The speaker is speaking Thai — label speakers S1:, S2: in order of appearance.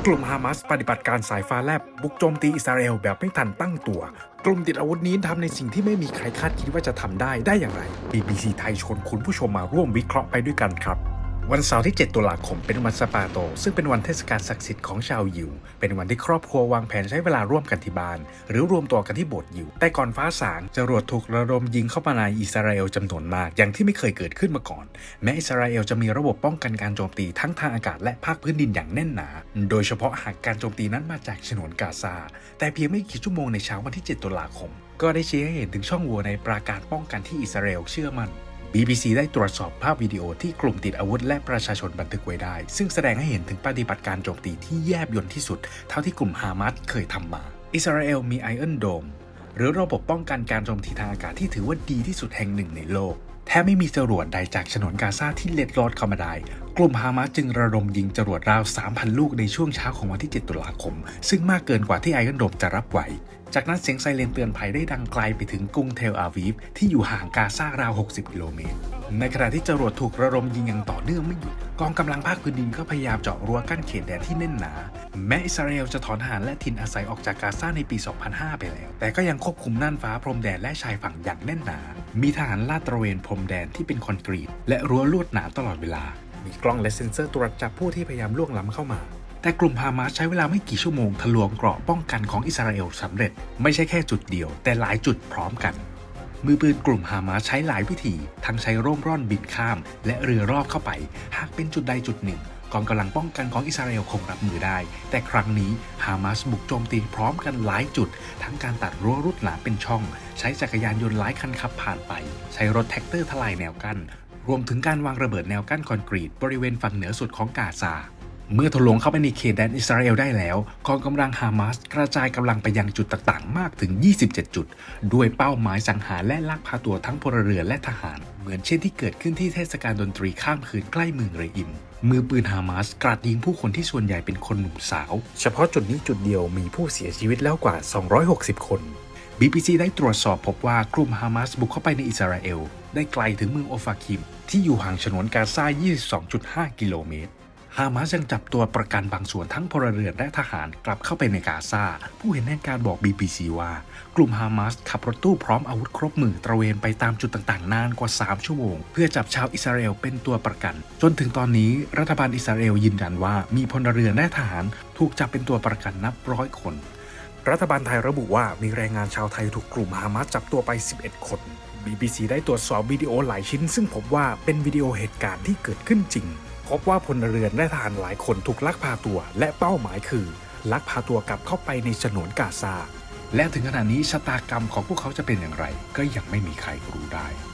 S1: กลุ่มฮามาสปฏิบัติการสายฟ้าแลบบุกโจมตีอิสราเอลแบบไม่ทันตั้งตัวกลุ่มติดอาวุธนี้ทำในสิ่งที่ไม่มีใครคาดคิดว่าจะทำได้อย่างไร BBC ไทยชวนคุณผู้ชมมาร่วมวิเคราะห์ไปด้วยกันครับวันเสาร์ที่ 7 ตุลาคมเป็นวันสปาโตซึ่งเป็นวันเทศกาลศักดิ์สิทธิ์ของชาวยิวเป็นวันที่ครอบครัววางแผนใช้เวลาร่วมกันที่บ้านหรือรวมตัวกันที่โบสถ์ยิวแต่ก่อนฟ้าสางจรวดถูกระดมยิงเข้ามาในอิสราเอลจำนวนมากอย่างที่ไม่เคยเกิดขึ้นมาก่อนแม้อิสราเอลจะมีระบบป้องกันการโจมตีทั้งทางอากาศและภาคพื้นดินอย่างแน่นหนาโดยเฉพาะหากการโจมตีนั้นมาจากฉนวนกาซาแต่เพียงไม่กี่ชั่วโมงในเช้าวันที่ 7 ตุลาคมก็ได้ชี้ให้เห็นถึงช่องโหว่ในปราการป้องกันที่อิสราเอลเชื่อมั่นBBC ได้ตรวจสอบภาพวิดีโอที่กลุ่มติดอาวุธและประชาชนบันทึกไว้ได้ซึ่งแสดงให้เห็นถึงปฏิบัติการโจมตีที่แยบยลที่สุดเท่าที่กลุ่มฮามาสเคยทำมาอิสราเอลมี Iron Dome หรือระบบป้องกันการโจมตีทางอากาศที่ถือว่าดีที่สุดแห่งหนึ่งในโลกแทบไม่มีจรวดใดจากฉนวนกาซาที่เล็ดลอดเข้ามาได้กลุ่มฮามาสจึงระดมยิงจรวดราว 3,000 ลูกในช่วงเช้าของวันที่ 7 ตุลาคมซึ่งมากเกินกว่าที่ Iron Dome จะรับไหวจากนั้นเสียงไซเรนเตือนภัยได้ดังไกลไปถึงกรุงเทลอาวีฟที่อยู่ห่างกาซาราว 60 กิโลเมตรในขณะที่จรวดถูกระดมยิงอย่างต่อเนื่องไม่หยุดกองกำลังภาคพื้นดินก็พยายามเจาะรั้วกั้นเขตแดนที่แน่นหนาแม้อิสราเอลจะถอนทหารและถิ่นอาศัยออกจากกาซาในปี 2005 ไปแล้วแต่ก็ยังควบคุมน่านฟ้าพรมแดนและชายฝั่งอย่างแน่นหนามีทหารลาดตระเวนพรมแดนที่เป็นคอนกรีตและรั้วลวดหนามตลอดเวลามีกล้องและเซ็นเซอร์ตรวจจับผู้ที่พยายามล่วงล้ำเข้ามาแต่กลุ่มฮามาสใช้เวลาไม่กี่ชั่วโมงทะลวงเกราะป้องกันของอิสราเอลสำเร็จไม่ใช่แค่จุดเดียวแต่หลายจุดพร้อมกันมือปืนกลุ่มฮามาสใช้หลายวิธีทั้งใช้ร่มร่อนบินข้ามและเรือรอบเข้าไปหากเป็นจุดใดจุดหนึ่งกองกำลังป้องกันของอิสราเอลคงรับมือได้แต่ครั้งนี้ฮามาสบุกโจมตีพร้อมกันหลายจุดทั้งการตัดรั้วรุดหนามเป็นช่องใช้จักรยานยนต์หลายคันขับผ่านไปใช้รถแท็กเตอร์ทลายแนวกั้นรวมถึงการวางระเบิดแนวกั้นคอนกรีตบริเวณฝั่งเหนือสุดของกาซาเมื่อทะลวงเข้าไปในเขตแดนอิสราเอลได้แล้วกองกำลังฮามาสกระจายกำลังไปยังจุดต่างๆมากถึง 27 จุดด้วยเป้าหมายสังหารและลักพาตัวทั้งพลเรือนและทหารเหมือนเช่นที่เกิดขึ้นที่เทศกาลดนตรีข้ามคืนใกล้เมืองเรอิมมือปืนฮามาสกราดยิงผู้คนที่ส่วนใหญ่เป็นคนหนุ่มสาวเฉพาะจุดนี้จุดเดียวมีผู้เสียชีวิตแล้วกว่า 260 คน BBC ได้ตรวจสอบพบว่ากลุ่มฮามาสบุกเข้าไปในอิสราเอลได้ไกลถึงเมืองโอฟาคิมที่อยู่ห่างฉนวนกาซา 22.5 กิโลเมตรฮามาสยังจับตัวประกันบางส่วนทั้งพลเรือนและทหารกลับเข้าไปในกาซาผู้เห็นเหตุการณ์บอก BBC ว่ากลุ่มฮามาสขับรถตู้พร้อมอาวุธครบมือตระเวนไปตามจุดต่างๆนานกว่า3ชั่วโมงเพื่อจับชาวอิสราเอลเป็นตัวประกันจนถึงตอนนี้รัฐบาลอิสราเอลยืนยันว่ามีพลเรือนและทหารถูกจับเป็นตัวประกันนับร้อยคนรัฐบาลไทยระบุว่ามีแรงงานชาวไทยถูกกลุ่มฮามาสจับตัวไป11 คน BBC ได้ตรวจสอบวิดีโอหลายชิ้นซึ่งพบว่าเป็นวิดีโอเหตุการณ์ที่เกิดขึ้นจริงพบว่าพลเรือนและทหารหลายคนถูกลักพาตัวและเป้าหมายคือลักพาตัวกลับเข้าไปในฉนวนกาซาและถึงขณะนี้ชะตากรรมของพวกเขาจะเป็นอย่างไรก็ยังไม่มีใครรู้ได้